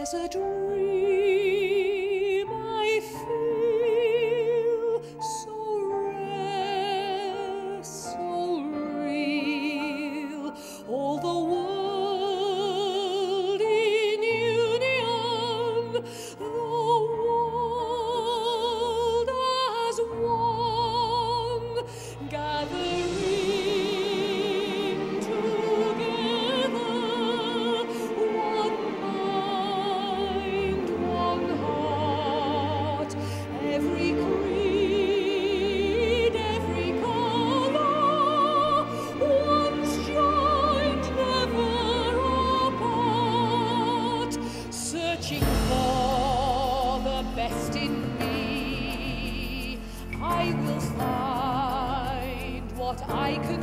There's a dream I feel so rare, so real. All the world in union, the world as one, gathering together, one mind, one heart, every creed, every color, once joined, never apart, searching for the best in me. I will find what I can